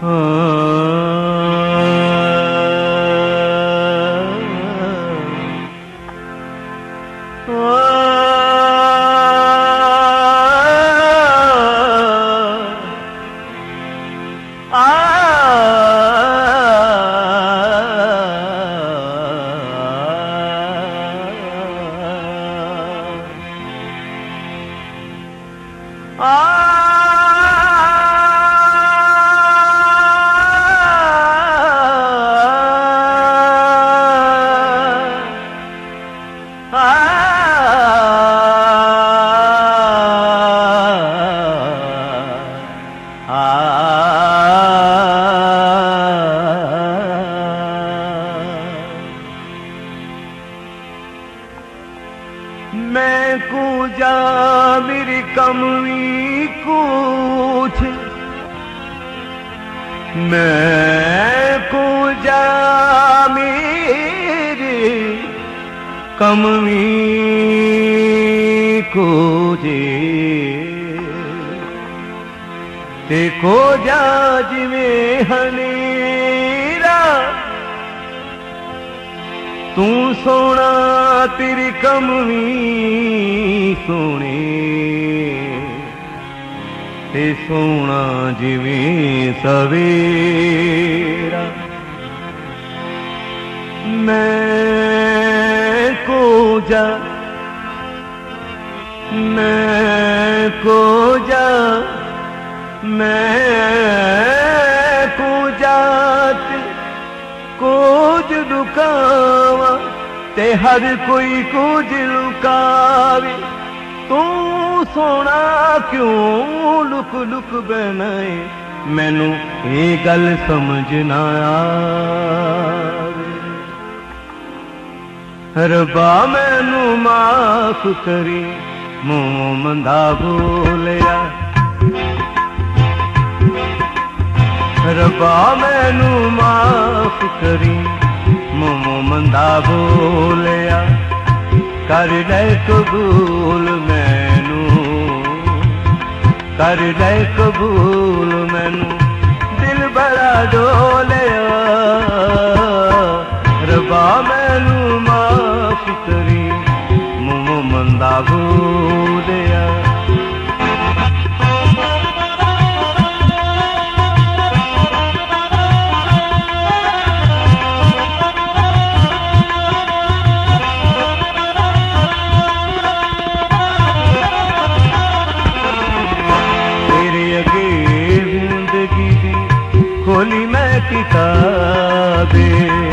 मैं कूजा मेरी कमवी कुछ, मैं कूजा मेरी कमवी कुजे ते को जा जिवें हनेरा तू सोना तेरी कमवी सोने ते सोना जिवें सवेरा। मैं को जा मैं को जा मैं को जात कुछ लुकावा ते हर कोई कुछ लुकावे, तू सोना क्यों लुक लुक बनाए मैनू ये गल समझ ना आवे। रब्बा मैनू माफ करी मुंह मंदा बोलिया, रब्बा मैनू माफ करी मुंह मंदा बोलिया। कर ले कबूल मैनू कर ले कबूल मैनू दिल बड़ा डोलिया। रब्बा मैनू माफ करी मुंह मंदा बोलिया। खोली मैं किताबे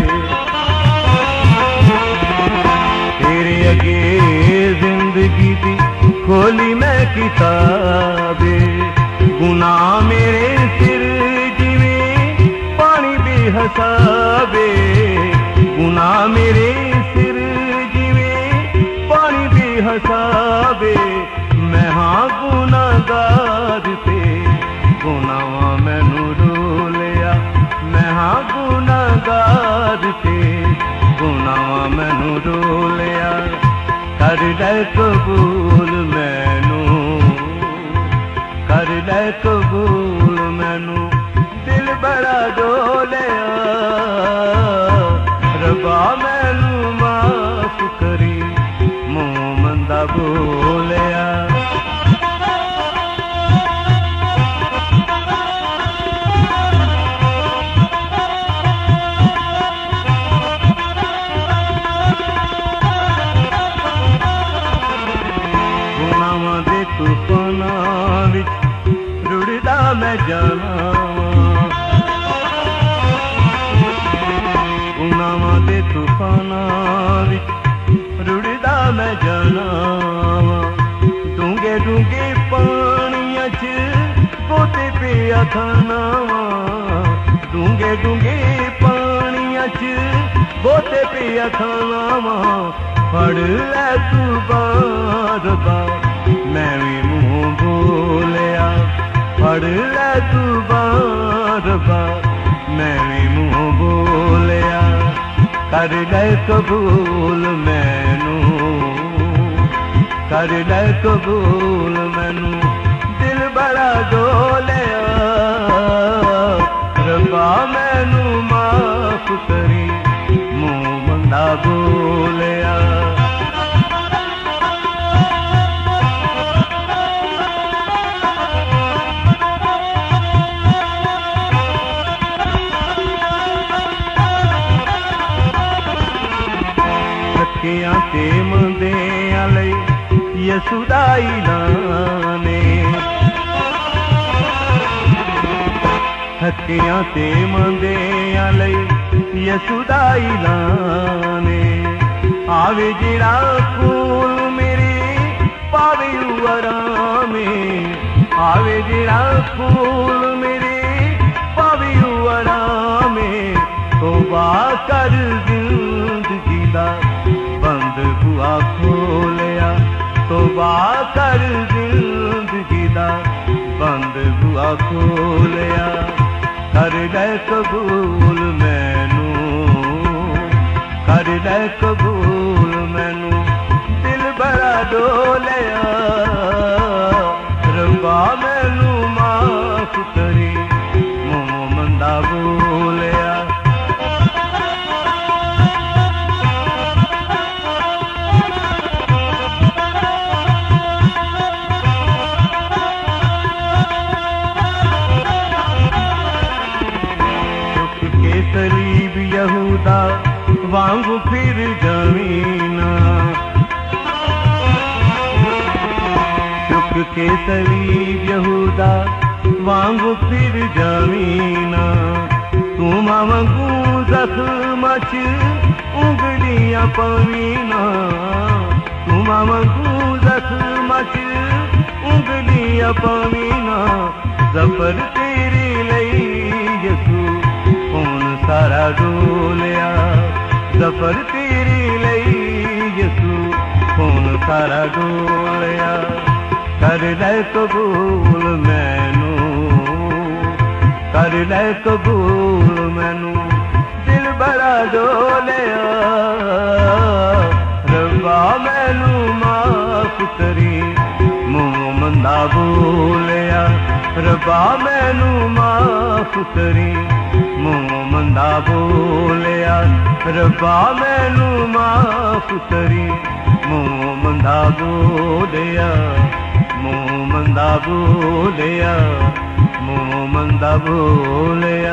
तेरे अगे जिंदगी दी खोली मैं किताबे। गुनाह मेरे सिर जिवें पानी बेहसाबे, गुनाह मेरे सिर जिवें पानी बेहसाबे। मैं हाँ गुनाहगार ते गुनाह मैनू डोलिया, मैं हाँ गुनाहगार ते गुनाह मैनू डोलिया। कर ले कबूल मैनू कर ले कबूल मैनू दिल बड़ा डोलिया। रब्बा मैनू माफ करी मुंह मंदा बोलिया। तूफानां विच रुड़दा मैं जाना, गुनाहां दे तूफानां विच रुड़दा मैं जाना। डूंगे डूंगे पानियां च पोते पिया खाना, डूंगे डूंगे पानियां च पोते पिया खाना। फड़ लै तू बार बार मैं भी मुंह बोलिया, फड़ ले तू बार बार मैं भी मुंह बोलिया। कर ले कबूल मैनू कर ले कबूल मैनू दिल बड़ा डोलिया। माफ करी मुंह मंदा बोलिया। थकिया ते मंदिया लई यसू दा ऐलान थकिया ते मंदिया लई यसू दा ऐलान आवे जिड़ा कोल मेरे पावे आराम आवे जिड़ा कोल मेरे पावे आराम तौबा कर जिंदगी दा बंद बुआ खोलिया तौबा कर जिंदगी दा बंद बुआ खोलिया। कर ले कबूल मैनू कर ले कबूल मैनू दिल बड़ा डोलिया। रब्बा मैनू माफ करी मुंह मंदा बोलिया। करीब यहूदा वांगू फिर जमीना चुप के करीब यहूदा वांगू फिर जमीना तू मांगू जख्म च उंगलियां पवीना तू मांगू जख्म च उंगलियां पवीना जफर तेरे लई यसू खून सारा डोलिया जफर तेरे लई यसू खून सारा डोलिया। कर ले कबूल मैनू कर ले कबूल मैनू दिल बड़ा डोलिया। रब्बा मैनू माफ करी मुंह मंदा बोलिया। रब्बा मैनू माफ करी मुंह मंदा बोलिया। रब्बा मैनू माफ करी मुंह मंदा बोलिया। मुंह मंदा बोलिया मुंह मंदा बोलिया।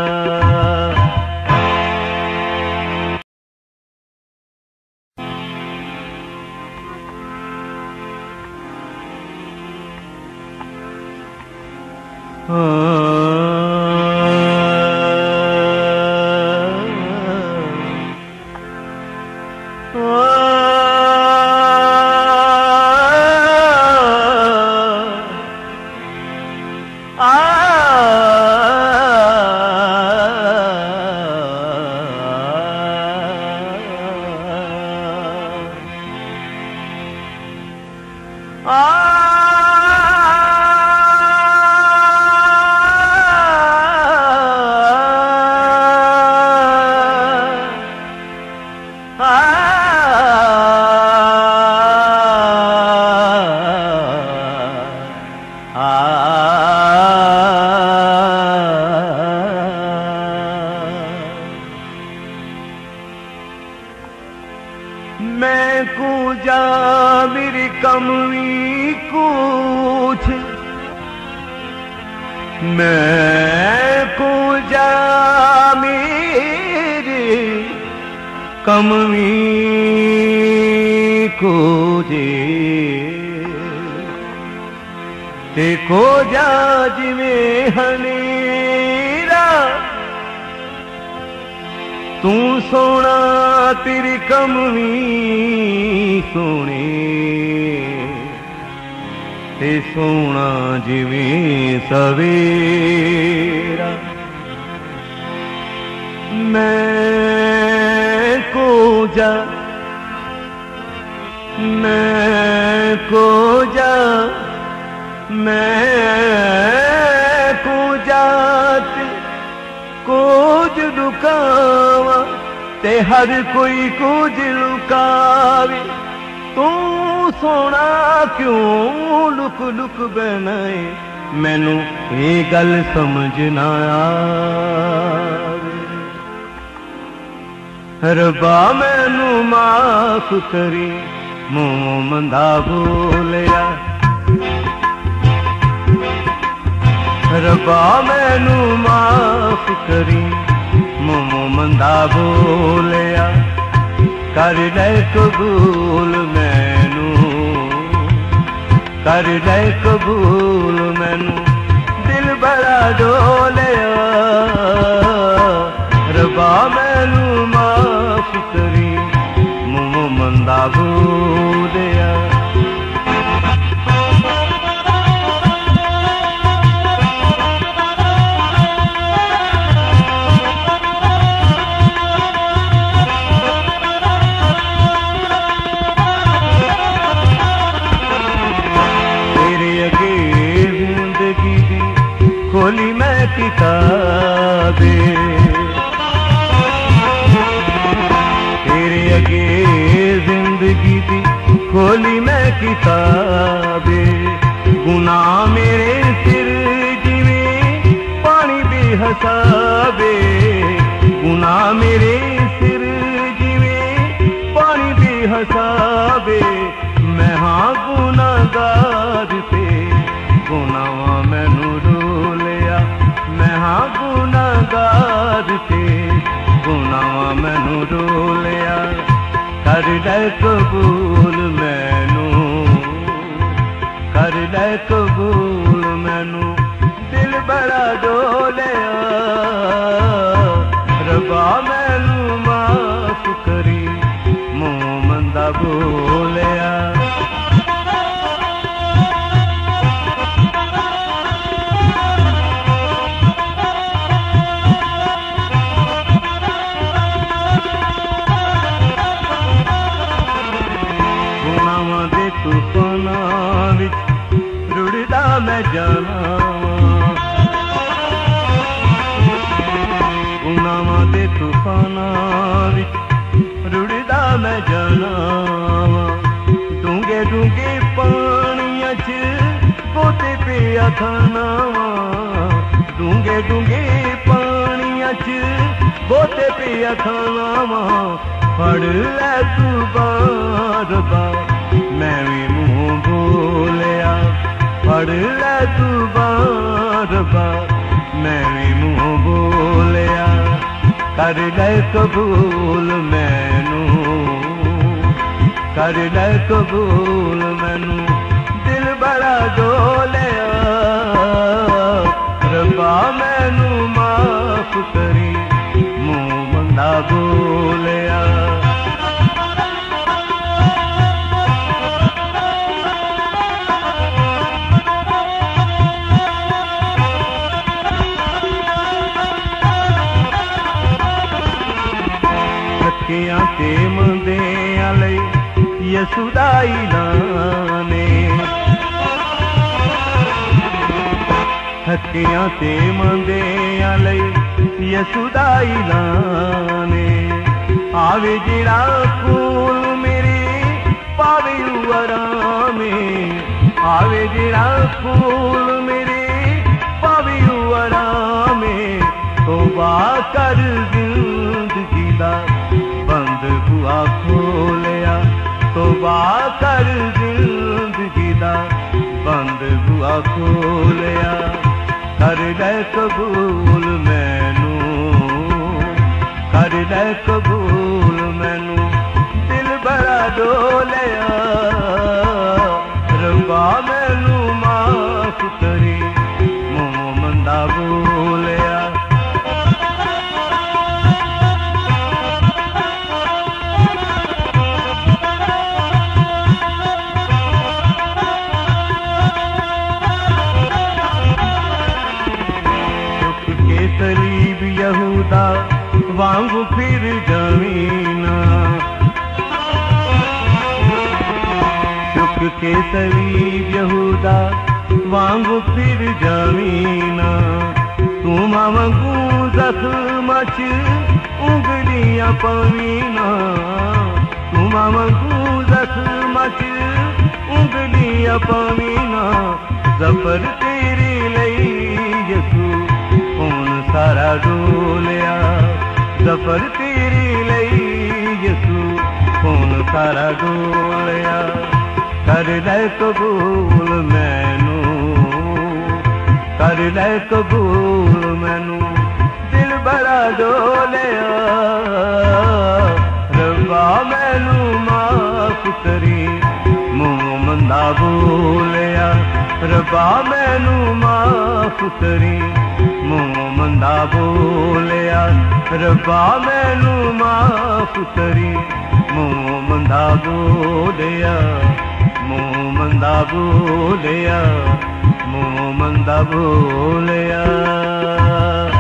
मैं कूजा मेरी कमी कुछ मैं कूजा मेरी कमी कुझे ते खोजा जिवें हनेरा तू सोना तेरी कमी सोने ते सोना जिवें सवेरा। मैं को जा कुछ लुकावा ते हर कोई कुछ लुकावे तू सोना क्यों लुक लुक बनाए मैनू ये गल समझ ना आवे। रब्बा मैनू माफ करी मूं मंदा बोलिया। रब्बा मैनू माफ करी मूं मंदा बोलिया। कर ले कबूल मैनू, कर ले कबूल मैनू, दिल बड़ा डोलिया। रब्बा मैनू माफ करी मूं मंदा बोलिया। खोली मैं किताबे तेरे अगे जिंदगी दी, खोली मैं किताबे। गुनाह मेरे सिर जिवें पानी बेहसाबे, गुनाह मेरे सिर जिवें पानी बेहसाबे। मैं हाँ गुनाहगार ते गुनाह मैनू रोलिया। मैं हाँ गुनाहगार ते गुनाह मैनू रोलिया। कर ले कबूल मैनू, कर ले कबूल मैनू, दिल बड़ा डोलिया। रब्बा मैनू माफ करी मूं मंदा बोलिया। तूफानां विच रुड़दा मैं जाना, गुनाहां दे तूफानां विच रुड़दा मैं जाना। डूंगे डूंगे पानियां च पोते पिया खाना, डूंगे डूंगे पानियां च पोते पिया खाना। फड़ लै तू बार बार मैं भी मुंह बोलिया। फड़ ले तू बार बार मैं भी मुंह बोलिया। कर ले कबूल मैनू, कर ले कबूल मैनू, दिल बड़ा डोलिया। रब्बा मैनू माफ करी मूं मंदा बोलिया। थकियां ते मंदियां लई यसू दा ऐलान ऐ। थकियां ते मंदियां लई यसू दा ऐलान ऐ। आवे जेड़ा कोल मेरे पावे आराम ऐ। आवे जेड़ा कोल मेरे पावे आराम ऐ। तौबा कर जिंदगी दा बंद बुआ खोलिया। तौबा कर जिंदगी दा बंद बुआ खोलिया। कर ले कबूल मैनू, कर ले कबूल मैनू, दिल बड़ा डोलिया। रब्बा मैनू माफ करी मूं मंदा बोलिया। सलीब यहूदा वांगू फिर जमीना, चुक के सलीब यहूदा वांगू फिर जमीना। तू मांगू जख्म च उंगलियां पवीना। तू मांगू जख्म च उंगलियां पवीना। जफर तेरे लई यसू खून सारा डोलिया। जफर तेरे लई सारा डोलिया कर ले कबूल मैनू कर ले कबूल मैनू दिल बड़ा डोलिया रब्बा मैनू माफ करी मुंह मंदा बोलिया रब्बा मैनू माफ करी मुंह मंदा बोलिया रब्बा मैनू माफ करी मुंह मंदा बोलिया मुंह मंदा बोलिया मुंह मंदा बोलिया।